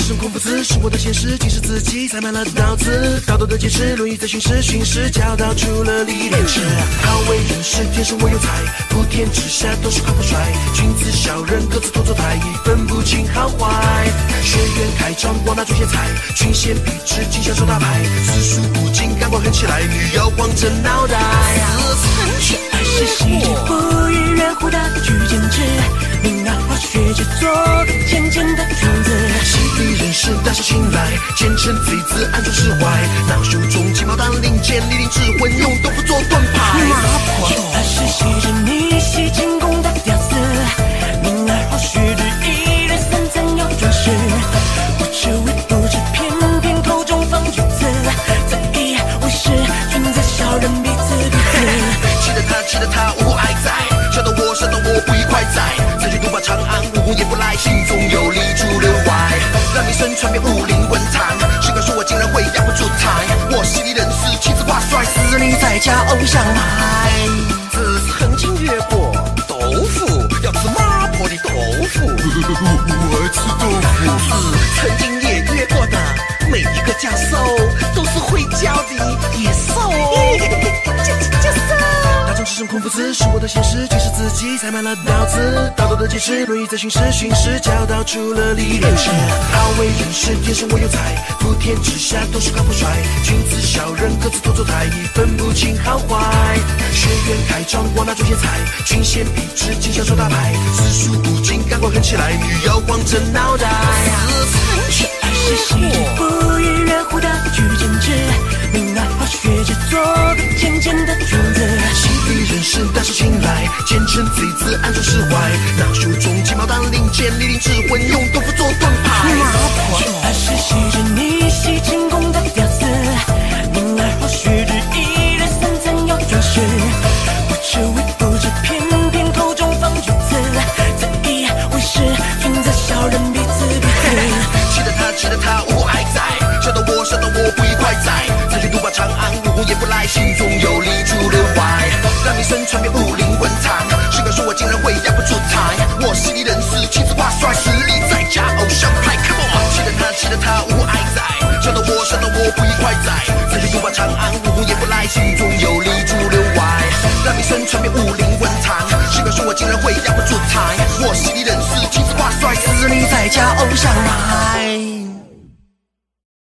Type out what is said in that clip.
只剩空腹字，是我的现实，竟是自己塞满了刀子。道德的坚持，沦于在巡视，巡视教导出了历练值。好为人师，天生我有才，普天之下都是高富帅。君子小人各自多做台，分不清好坏。学院开张，广大巨贤才，群贤毕至，尽享受大牌。四书不尽，干过狠起来，女妖晃着脑袋。学爱是细致，不与人互打的去坚持。明儿化学制作个简简的君子。细遇人事，大受青睐，虔诚贼子，暗中释怀。恼羞中鸡毛当令箭，历练智慧，用豆腐做盾牌。学爱是细致，逆袭进攻的屌丝。明儿化学制，一日三餐要准时。不知为不知，偏偏口中放句子。在意为师，君子小人彼此彼此。气得他无爱在，笑得我不愉快在。曾经独霸长安，武功也不赖，心中有理出流外。让名声传遍武林文坛，谁敢说我竟然会压不住台？我犀利人士，气质挂帅，实力在家偶像派。自曾经越过豆腐，要吃麻婆的豆腐。我爱吃豆腐。自曾经也越过的每一个教授，都是会教的野兽。只剩空腹字，是我的现实，竟是自己塞满了刀子。道德的坚持，沦于在巡视，巡视教导出了历练值。好为人师，天生我有才，普天之下都是高富帅。君子小人各自多做台，分不清好坏。学院开张，广大巨贤才，群贤毕至，尽享受大牌。四书不尽，干过狠起来，女妖晃着脑袋。学爱是细致，不与人互打的去坚持。明儿化学制作个简简的君子。人士大受青睐，虔诚贼子，暗中释怀。恼羞中鸡毛当令箭，历练智慧，用豆腐做盾牌。学爱是细致，逆袭进攻的屌丝。明儿化学制，一日三餐要准时。不知为不知，偏偏口中放句子。在意为师，君子小人彼此彼此。气得他无爱在，笑得我不愉快在。曾经独霸长安，武功也不赖，心中有理出流外。让名声传遍武林文坛，谁敢说我竟然会压不住台？我犀利人士，气质挂帅，实力在家偶像派。Come on， 气得他无爱在，笑得我不愉快在。曾经独霸长安，武功也不赖，心中有理出流外。让名声传遍武林文坛，谁敢说我竟然会压不住台？我犀利人士，气质挂帅，实力在家偶像派。